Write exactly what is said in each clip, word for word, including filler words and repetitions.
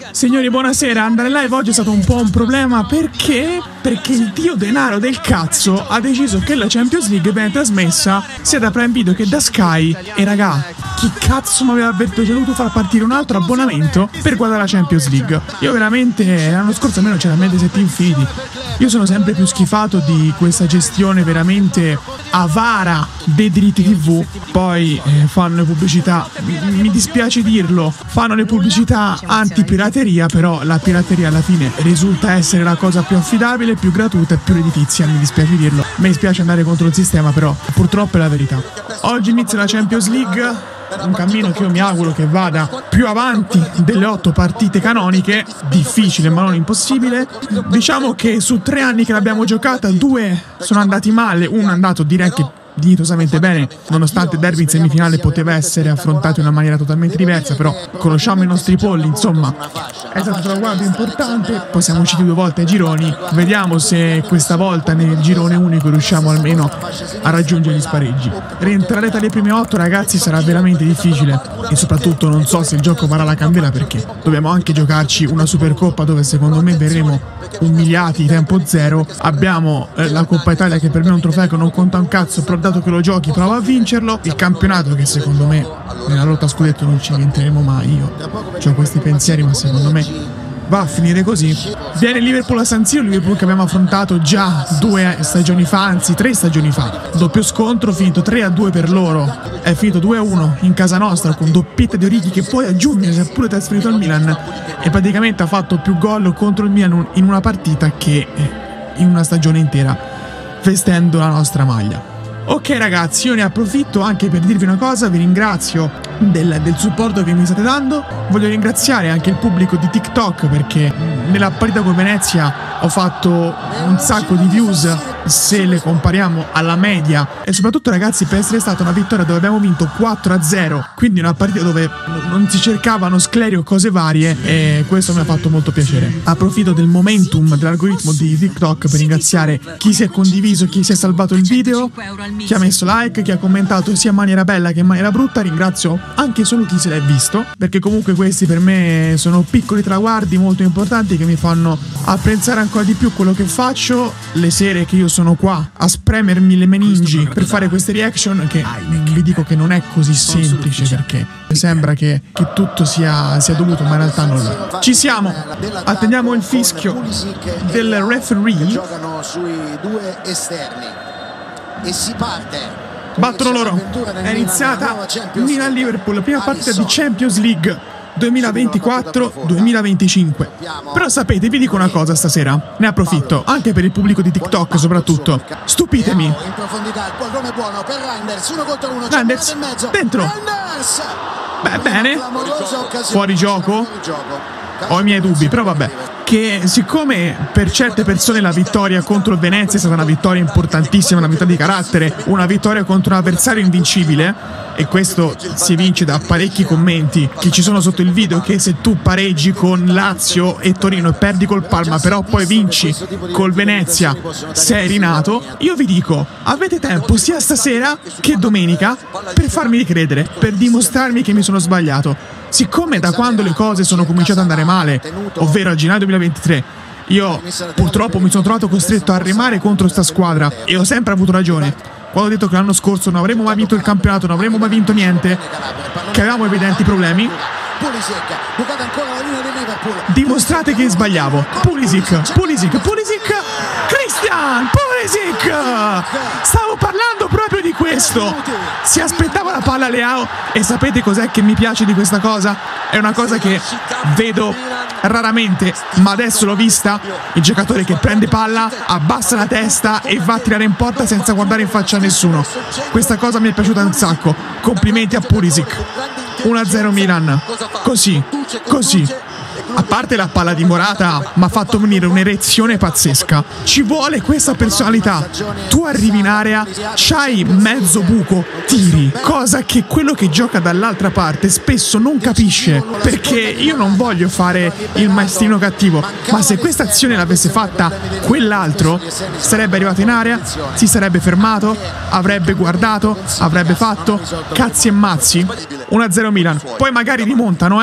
Signori, buonasera. Andare live oggi è stato un po' un problema. Perché? Perché il dio denaro del cazzo ha deciso che la Champions League viene trasmessa sia da Prime Video che da Sky. E raga, chi cazzo mi aveva avvertito che ho dovuto far partire un altro abbonamento per guardare la Champions League? Io veramente, l'anno scorso almeno c'era Mediaset Infinity. Io sono sempre più schifato di questa gestione veramente avara dei diritti tivù. Poi eh, fanno le pubblicità, mi dispiace dirlo, fanno le pubblicità anti-pirateria, però la pirateria alla fine risulta essere la cosa più affidabile, più gratuita e più redditizia, mi dispiace dirlo. Mi dispiace andare contro il sistema, però purtroppo è la verità. Oggi inizia la Champions League, un cammino che io mi auguro che vada più avanti delle otto partite canoniche, difficile ma non impossibile. Diciamo che su tre anni che l'abbiamo giocata, due sono andati male, uno è andato direi che dignitosamente bene, nonostante il derby in semifinale poteva essere affrontato in una maniera totalmente diversa, però conosciamo i nostri polli, insomma è stato un traguardo importante. Poi siamo usciti due volte ai gironi, vediamo se questa volta nel girone unico riusciamo almeno a raggiungere gli spareggi. Rientrare tra le prime otto, ragazzi, sarà veramente difficile e soprattutto non so se il gioco varrà la candela, perché dobbiamo anche giocarci una Supercoppa dove secondo me verremo umiliati tempo zero. Abbiamo eh, la Coppa Italia, che per me è un trofeo che non conta un cazzo, però dato che lo giochi prova a vincerlo. Il campionato, che secondo me nella lotta a scudetto non ci rientreremo mai. Io ho questi pensieri, ma secondo me va a finire così. Viene Liverpool a San Siro, Liverpool che abbiamo affrontato già due stagioni fa, anzi tre stagioni fa. Doppio scontro, finito tre a due per loro. È finito due a uno in casa nostra con doppietta di Origi, che poi a giugno si è pure trasferito al Milan e praticamente ha fatto più gol contro il Milan in una partita che in una stagione intera, vestendo la nostra maglia. Ok ragazzi, io ne approfitto anche per dirvi una cosa, vi ringrazio del, del supporto che mi state dando. Voglio ringraziare anche il pubblico di TikTok, perché nella partita con Venezia ho fatto un sacco di views se le compariamo alla media, e soprattutto ragazzi per essere stata una vittoria dove abbiamo vinto quattro a zero, quindi una partita dove non si cercavano scleri o cose varie, e questo mi ha fatto molto piacere. Approfitto del momentum dell'algoritmo di TikTok per ringraziare chi si è condiviso, chi si è salvato il video, chi ha messo like, chi ha commentato sia in maniera bella che in maniera brutta. Ringrazio anche solo chi se l'è visto, perché comunque questi per me sono piccoli traguardi molto importanti che mi fanno apprezzare ancora di più quello che faccio. Le sere che io sono qua a spremermi le meningi per fare queste reaction, che vi dico che non è così semplice, perché sembra che, che tutto sia, sia dovuto, ma in realtà non è. Ci siamo, attendiamo il fischio del referee. E si parte. Battono loro. È iniziata Milan-Liverpool, prima partita di Champions League duemilaventiquattro duemilaventicinque. Però sapete, vi dico una cosa stasera, ne approfitto anche per il pubblico di TikTok soprattutto. Stupitemi. Reinders dentro. Beh, bene. Fuori gioco. Ho i miei dubbi, però vabbè. Che siccome per certe persone la vittoria contro il Venezia è stata una vittoria importantissima, una vittoria di carattere, una vittoria contro un avversario invincibile, e questo si evince da parecchi commenti che ci sono sotto il video, che se tu pareggi con Lazio e Torino e perdi col Parma, però poi vinci col Venezia, sei rinato. Io vi dico, avete tempo sia stasera che domenica per farmi ricredere, per dimostrarmi che mi sono sbagliato. Siccome da quando le cose sono cominciate ad andare male, ovvero a gennaio duemilaventitré, io purtroppo mi sono trovato costretto a remare contro sta squadra, e ho sempre avuto ragione quando ho detto che l'anno scorso non avremmo mai vinto il campionato, non avremmo mai vinto niente, che avevamo evidenti problemi. Dimostrate che sbagliavo. Pulisic, Pulisic, Pulisic, Christian Pulisic. Stavo parlando proprio di questo. Si aspettava la palla Leao, e sapete cos'è che mi piace di questa cosa? È una cosa che vedo raramente, ma adesso l'ho vista. Il giocatore che prende palla, abbassa la testa e va a tirare in porta senza guardare in faccia a nessuno. Questa cosa mi è piaciuta un sacco. Complimenti a Pulisic. uno a zero Milan. Così, così. A parte la palla di Morata, mi ha fatto venire un'erezione pazzesca. Ci vuole questa personalità. Tu arrivi in area, c'hai mezzo buco, tiri. Cosa che quello che gioca dall'altra parte spesso non capisce. Perché io non voglio fare il maestrino cattivo, ma se questa azione l'avesse fatta quell'altro, sarebbe arrivato in area, si sarebbe fermato, avrebbe guardato, avrebbe fatto cazzi e mazzi. uno a zero Milan. Poi magari rimontano, eh.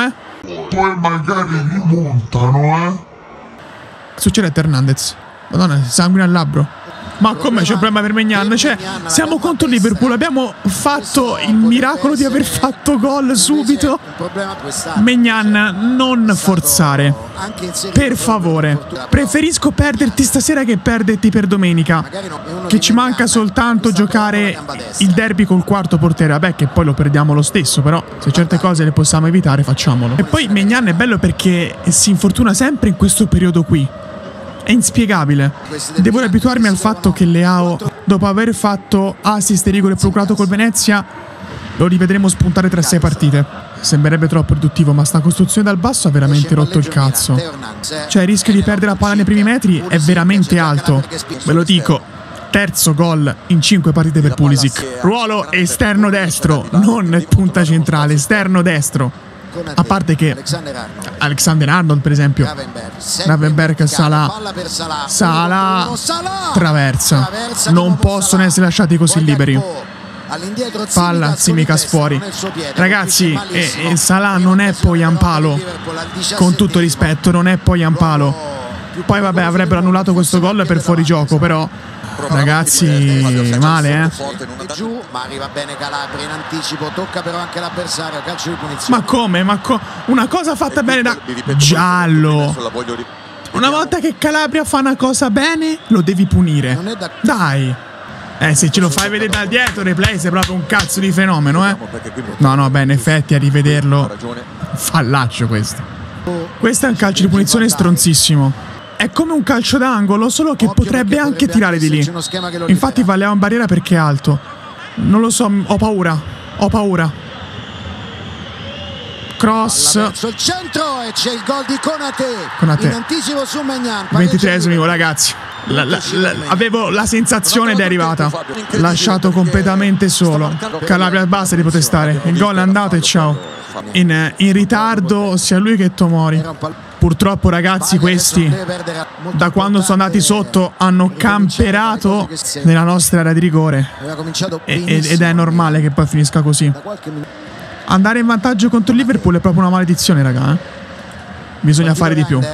poi magari rimontano, eh. Che succede a Hernandez? Madonna, sanguine al labbro. Ma come c'è un problema per Maignan? Cioè, siamo contro Liverpool, abbiamo fatto il miracolo di aver fatto gol subito. Maignan, non forzare. Per favore. Preferisco perderti stasera che perderti per domenica. Che ci manca soltanto giocare il derby col quarto portiere. Vabbè, che poi lo perdiamo lo stesso, però se certe cose le possiamo evitare, facciamolo. E poi Maignan è bello perché si infortuna sempre in questo periodo qui. È inspiegabile. Devo abituarmi al fatto che Leao, dopo aver fatto assist e rigore procurato col Venezia, lo rivedremo spuntare tra sei partite. Sembrerebbe troppo riduttivo, ma sta costruzione dal basso ha veramente rotto il cazzo. Cioè il rischio di perdere la palla nei primi metri è veramente alto. Ve lo dico. Terzo gol in cinque partite per Pulisic. Ruolo esterno destro, non punta centrale, esterno destro. A parte che Alexander Arnold, per esempio, Gravenberch, Salah, Salah traversa. Non possono essere lasciati così liberi. Palla, Tsimikas fuori. Ragazzi, e, e Salah non è poi Ampalo. Con tutto rispetto, non è poi Ampalo. Poi vabbè, avrebbero annullato questo gol per fuorigioco, però ragazzi, male, eh. Giù, ma arriva bene Calabria in anticipo, tocca però anche l'avversario, calcio di punizione. Ma come? Ma co una cosa fatta bene da giallo. Una volta che Calabria fa una cosa bene, lo devi punire. Dai. Eh, se ce lo fai vedere da dietro, replay, sei proprio un cazzo di fenomeno, eh. No, no, beh, in effetti a rivederlo, fallaccio questo. Questo è un calcio di punizione stronzissimo. È come un calcio d'angolo, solo che potrebbe anche tirare di lì. Infatti va Leao in barriera perché è alto. Non lo so, ho paura. Ho paura. Cross. Verso il centro e c'è il gol di Konate. Konate. In anticipo su Maignan. ventitreesimo, ragazzi. La, la, la, avevo la sensazione ed è arrivata. Lasciato completamente solo. Calabria basta di protestare. Il gol è andato e ciao. In, in ritardo sia lui che Tomori. Purtroppo ragazzi, questi da quando sono andati sotto hanno camperato nella nostra area di rigore e, ed è normale che poi finisca così. Andare in vantaggio contro il Liverpool è proprio una maledizione, raga, eh? Bisogna fare di più.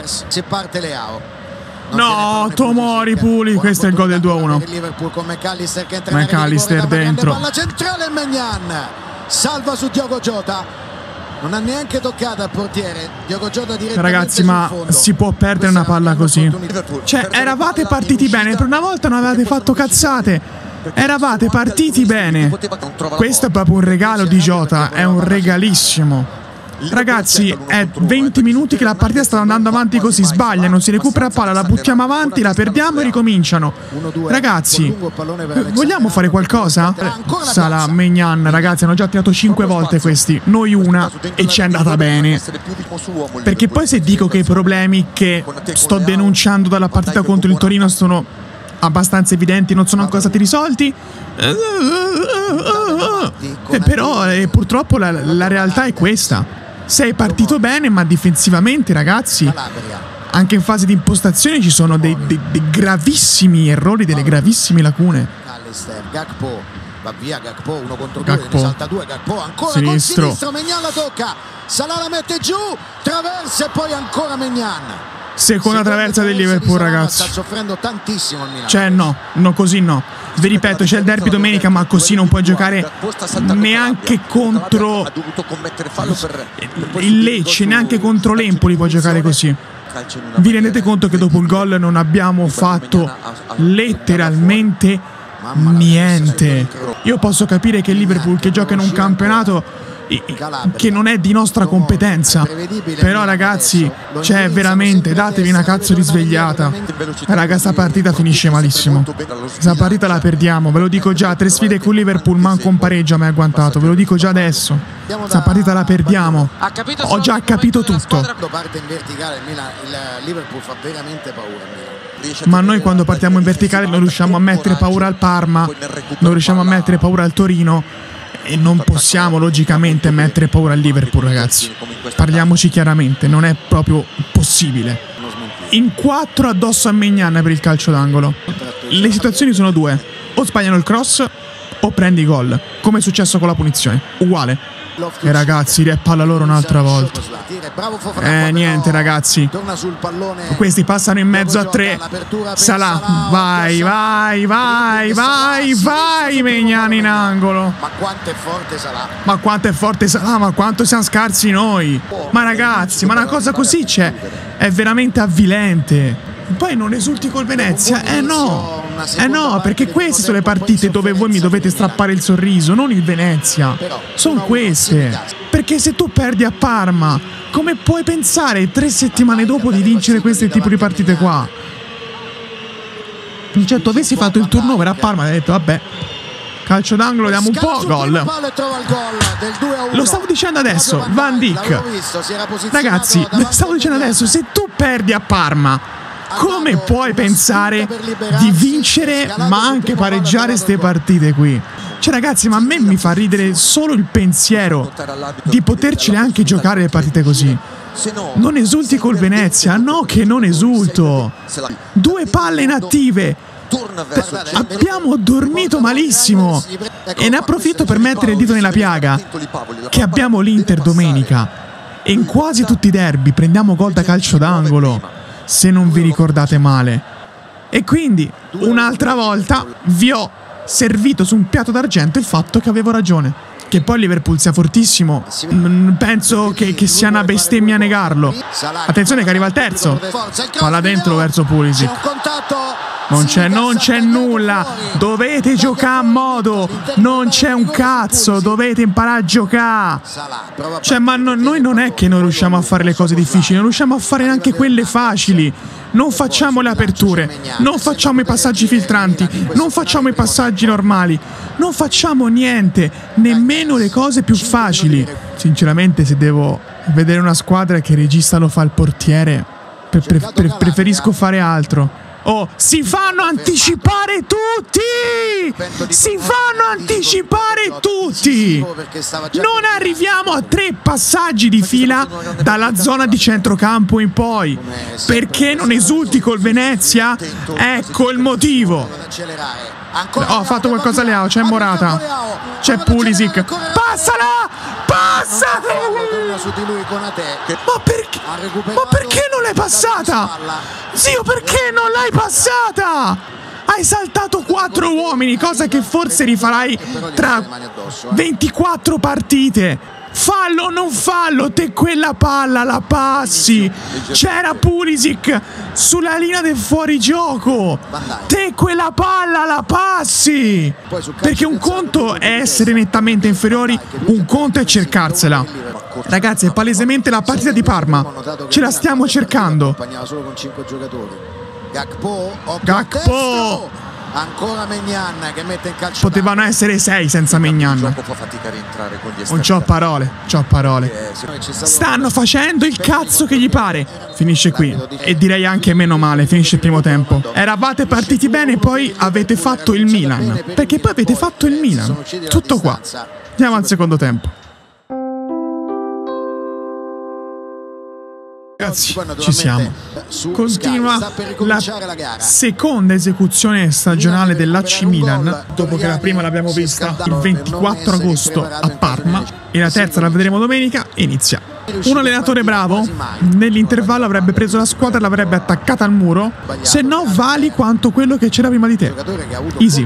No, Tomori, Puli, questo è il gol del due a uno. McAllister dentro. Palla centrale, Maignan salva su Diogo Jota. Non ha neanche toccato al portiere. Diogo Jota direttamente. Ragazzi, ma si può perdere una palla così? Cioè, eravate partiti bene. Per una volta non avevate fatto cazzate. Eravate partiti bene. Questo è proprio un regalo di Jota. È un regalissimo. Ragazzi, è venti minuti che la partita sta andando avanti così. Sbagliano, si recupera palla, la buttiamo avanti, la perdiamo e ricominciano. Ragazzi, vogliamo fare qualcosa? Salah, Maignan, ragazzi, hanno già tirato cinque volte questi. Noi una e ci è andata bene. Perché poi se dico che i problemi che sto denunciando dalla partita contro il Torino sono abbastanza evidenti, non sono ancora stati risolti, eh, però eh, purtroppo la, la realtà è questa. Sei partito bene, ma difensivamente, ragazzi, anche in fase di impostazione ci sono dei, dei, dei gravissimi errori, delle gravissime lacune. Gakpo va via, Gakpo uno contro Gakpo. due, ne salta due, Gakpo ancora Sinistro. con sinistro, Maignan la tocca, Salah la mette giù, traversa e poi ancora Maignan. Seconda traversa del Liverpool, ragazzi. Sta soffrendo tantissimo il Milan. Cioè no, no, così no. Vi ripeto, c'è il derby domenica, ma così non puoi giocare neanche contro il Lecce, neanche contro l'Empoli puoi giocare così. Vi rendete conto che dopo il gol non abbiamo fatto letteralmente niente. Io posso capire che il Liverpool, che gioca in un campionato che non è di nostra competenza, però ragazzi, cioè veramente datevi una cazzo di svegliata. Raga, sta partita finisce malissimo. Sta partita la perdiamo, ve lo dico già. Tre sfide con Liverpool, manco un pareggio mi ha agguantato, ve lo dico già adesso. Sta partita la perdiamo. Ho già capito tutto. Ma noi quando partiamo in verticale non riusciamo a mettere paura al Parma, non riusciamo a mettere paura al Torino. E non possiamo logicamente mettere paura al Liverpool, ragazzi. Parliamoci chiaramente, non è proprio possibile. In quattro addosso a Maignan per il calcio d'angolo. Le situazioni sono due: o sbagliano il cross o prendi gol, come è successo con la punizione, uguale. E ragazzi, riepalla loro un'altra volta. Eh niente ragazzi, questi passano in mezzo a tre. Salah, vai, vai, vai, vai, vai, Maignan in angolo. Ma quanto è forte Salah. Ma quanto è forte Salah, ma quanto siamo scarsi noi. Ma ragazzi, ma una cosa così c'è, è veramente avvilente. Poi non esulti col Venezia? Eh no, eh no, perché queste sono le partite dove voi mi dovete strappare il sorriso, non il Venezia. Sono queste. Perché se tu perdi a Parma, come puoi pensare tre settimane dopo di vincere questo tipo di partite qua? Certo, avessi fatto il turnover a Parma, avrei detto vabbè, calcio d'angolo, diamo un po', gol. Lo stavo dicendo adesso, Van Dijk. Ragazzi, lo stavo dicendo adesso, se tu perdi a Parma, come puoi pensare di vincere ma anche pareggiare ste partite qui? Cioè ragazzi, ma a me mi fa ridere solo il pensiero di potercele anche giocare le partite così. Non esulti col Venezia? No che non esulto. Due palle inattive. Abbiamo dormito malissimo. E ne approfitto per mettere il dito nella piaga che abbiamo l'Inter domenica e in quasi tutti i derby prendiamo gol da calcio d'angolo, se non vi ricordate male. E quindi un'altra volta vi ho servito su un piatto d'argento il fatto che avevo ragione. Che poi Liverpool sia fortissimo, penso che, che sia una bestemmia negarlo. Attenzione che arriva il terzo. Palla dentro verso Pulisic. Non c'è, non c'è nulla. Dovete giocare a modo. Non c'è un cazzo. Dovete imparare a giocare. Cioè, ma no, noi non è che non riusciamo a fare le cose difficili, non riusciamo a fare neanche quelle facili. Non facciamo le aperture, non facciamo i passaggi filtranti, non facciamo i passaggi normali, non facciamo niente, nemmeno le cose più facili. Sinceramente, se devo vedere una squadra che il regista lo fa il portiere, pre pre pre preferisco fare altro. Oh, si fanno anticipare tutti! Si fanno anticipare tutti! Non arriviamo a tre passaggi di fila dalla zona di centrocampo in poi. Perché non esulti col Venezia? Ecco il motivo. Oh, ha fatto qualcosa Leao, c'è Morata, c'è Pulisic. Passala! Passala! Ma perché? Ma perché non l'hai passata? Zio, perché non l'hai passata? Hai saltato quattro uomini, cosa che forse rifarai tra ventiquattro partite. Fallo o non fallo, te quella palla la passi. C'era Pulisic sulla linea del fuorigioco. Te quella palla la passi. Perché un conto è essere nettamente inferiori, un conto è cercarsela. Ragazzi, è palesemente la partita di Parma. Ce la stiamo cercando. Gakpo. Ancora Maignan che mette in calcio. Potevano essere sei senza Maignan. Non c'ho parole, c'ho parole. Stanno facendo il cazzo che gli pare. Finisce qui. E direi anche meno male, finisce il primo tempo. Eravate partiti bene, poi avete fatto il Milan. Perché poi avete fatto il Milan. Tutto qua. Andiamo al secondo tempo. Ragazzi, ci siamo. Continua la seconda esecuzione stagionale dell'A C Milan, dopo che la prima l'abbiamo vista il ventiquattro agosto a Parma e la terza la vedremo domenica. Inizia. Un allenatore bravo nell'intervallo avrebbe preso la squadra e l'avrebbe attaccata al muro, se no vali quanto quello che c'era prima di te. Easy.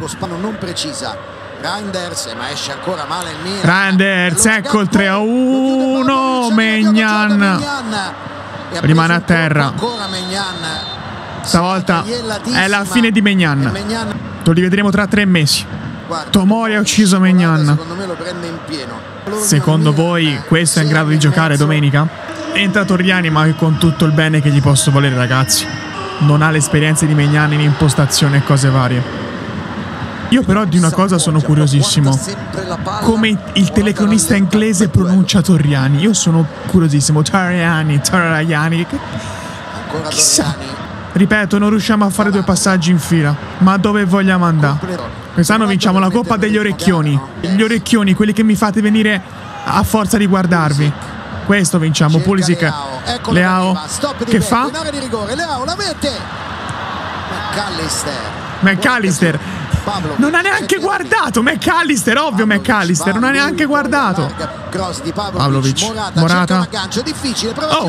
Reinders, ecco il tre a uno. Maignan rimane a terra. Stavolta è la fine di Maignan. Lo rivedremo tra tre mesi. Tomori ha ucciso Maignan. Secondo voi questo è in grado di giocare domenica? Entra Torriani, ma con tutto il bene che gli posso volere, ragazzi. Non ha l'esperienza di Maignan in impostazione e cose varie. Io però di una cosa sono curiosissimo. Come il telecronista inglese pronuncia Torriani. Io sono curiosissimo. Torriani, Torriani. Chissà. Ripeto, non riusciamo a fare due passaggi in fila. Ma dove vogliamo andare? Quest'anno vinciamo la Coppa degli Orecchioni. Gli Orecchioni, quelli che mi fate venire a forza di guardarvi. Questo vinciamo. Pulisic, Leao, che fa? Leao la mette. McAllister. McAllister non ha neanche guardato. McAllister, ovvio McAllister, non ha neanche guardato. Pavlovic, Morata. Oh.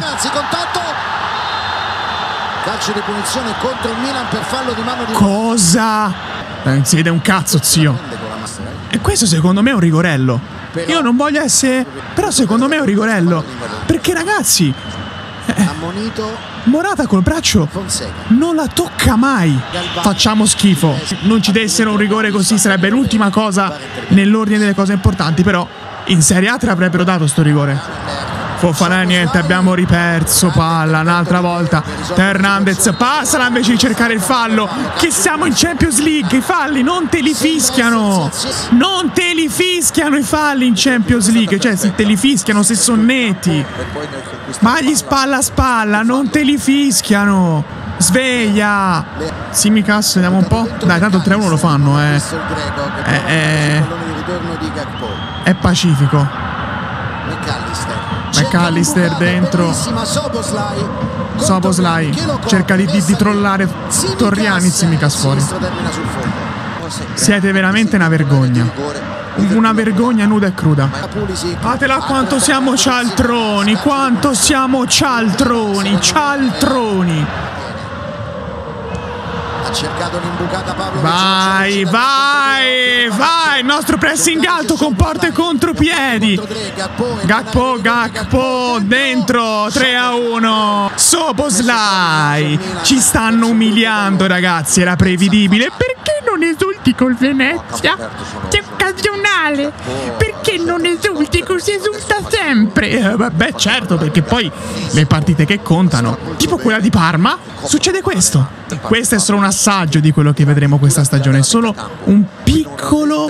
Calcio di punizione contro il Milan per fallo di mano di... Cosa? Non si vede un cazzo, zio. E questo secondo me è un rigorello. Io non voglio essere... Però secondo me è un rigorello. Perché ragazzi... Ammonito Morata col braccio non la tocca mai. Facciamo schifo. Non ci dessero un rigore così sarebbe l'ultima cosa nell'ordine delle cose importanti. Però in Serie A te l'avrebbero dato sto rigore. Fofana niente, abbiamo riperso palla un'altra volta. Hernandez passala invece di cercare il fallo. Che siamo in Champions League. I falli non te li fischiano. Non te li fischiano i falli in Champions League. Cioè se te li fischiano se sono netti. Ma gli spalla a spalla, non te li fischiano. Sveglia. Tsimikas, vediamo un po'. Dai, tanto il tre a uno lo fanno, eh. È, è... è pacifico. McAllister dentro. Szoboszlai cerca di, di, di trollare Torriani. Tsimikas fuori. Siete veramente una vergogna. Una vergogna nuda e cruda. Fatela quanto siamo cialtroni. Quanto siamo cialtroni. Cialtroni. Ha cercato un'imbucata Pavlovic. Vai, vai, vai. Il nostro pressing alto con porte e contropiedi. Gakpo, Gakpo dentro. tre a uno. Szoboszlai. Ci stanno umiliando, ragazzi. Era prevedibile. Perché non esulti col Venezia? C'è occasionale. Perché non esulti? Così esulta sempre. Eh, beh, certo, perché poi le partite che contano, tipo quella di Parma, succede questo. Questo è solo un assaggio di quello che vedremo questa stagione. È solo un piccolo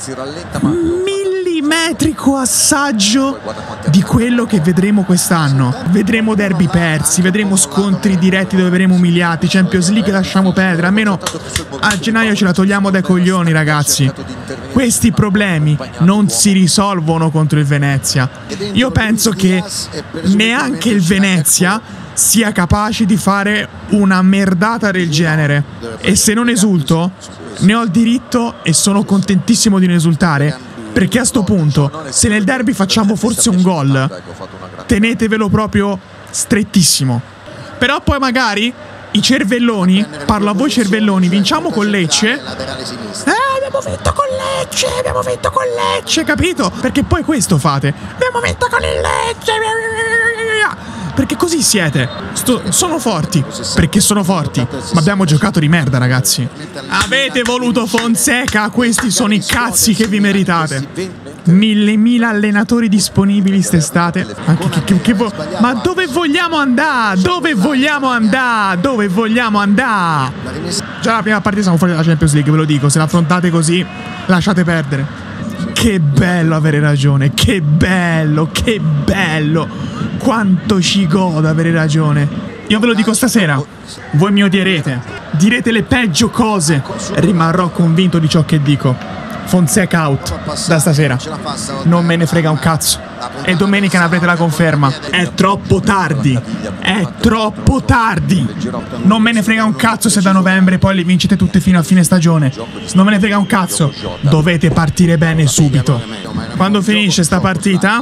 millimetrico assaggio di quello che vedremo quest'anno. Vedremo derby persi, vedremo scontri diretti dove verremo umiliati. Champions League lasciamo perdere. Almeno a gennaio ce la togliamo dai coglioni, ragazzi. Questi problemi non si risolvono contro il Venezia. Io penso che neanche il Venezia sia capace di fare una merdata del genere. E se non esulto, ne ho il diritto e sono contentissimo di non esultare, perché a sto punto, se nel derby facciamo forse un gol, tenetevelo proprio strettissimo. Però poi magari i cervelloni, parlo a voi cervelloni, vinciamo con Lecce. Eh, abbiamo vinto con Lecce, abbiamo vinto con Lecce, capito? Perché poi questo fate. Abbiamo vinto con il Lecce. Perché così siete. Sto, sono forti. Perché sono forti. Ma abbiamo giocato di merda, ragazzi. Avete voluto Fonseca. Questi sono i cazzi che vi meritate. Mille mila allenatori disponibili st'estate. Anche che, che, che vo Ma dove vogliamo andare? Dove vogliamo andare? Dove vogliamo andare? Già la prima partita siamo fuori dalla Champions League, ve lo dico. Se l'affrontate così, lasciate perdere. Che bello avere ragione. Che bello, che bello. Quanto ci godo avere ragione. Io ve lo dico stasera. Voi mi odierete. Direte le peggio cose. Rimarrò convinto di ciò che dico. Fonseca out da stasera. Non me ne frega un cazzo. E domenica ne avrete la conferma. È troppo tardi. È troppo tardi. Non me ne frega un cazzo se da novembre poi le vincete tutte fino a fine stagione. Non me ne frega un cazzo. Dovete partire bene subito. Quando finisce sta partita?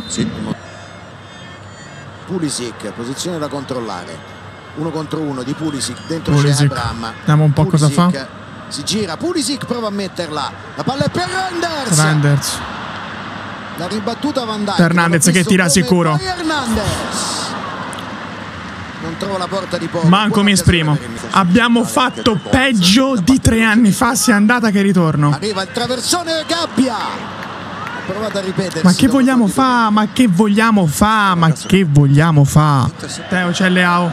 Pulisic, posizione da controllare. Uno contro uno di Pulisic. Dentro Pulisic. c'è Abraham. Vediamo un po' cosa fa. Si gira, Pulisic prova a metterla. La palla è per Reinders. Reinders. La ribattuta Van Dijk. Hernandez che tira sicuro. Non trova la porta di Pogba. Manco mi esprimo. Abbiamo fatto peggio di tre anni fa, sia andata che ritorno. Arriva il traversone Gabbia. Provate a ripetere. Ma che vogliamo fa? Ma che vogliamo fa? Ma che vogliamo fa? Teo, c'è Leao.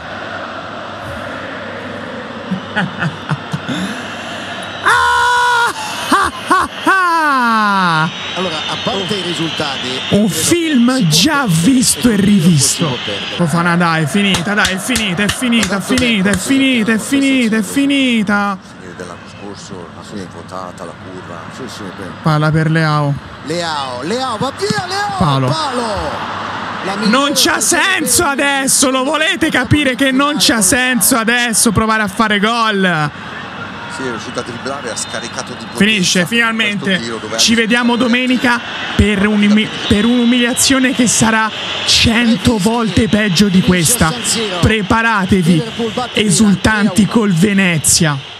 Allora, a parte i risultati, un film già visto e rivisto. Fofana, dai, è finita, dai, è finita, è finita, è finita, è finita, è finita, è finita. Dell'anno scorso ha votata la curva. Sì, sì, palla per Leao. Leao, Leao, va via Leao. Palo. Palo. Non c'ha senso adesso, lo volete capire che non c'ha senso adesso provare a fare gol? Sì, è riuscito a dribblare, ha scaricato di potenza. Finisce finalmente. Ci vediamo domenica per, un, per un'umiliazione che sarà cento volte peggio di questa. Preparatevi, esultanti col Venezia.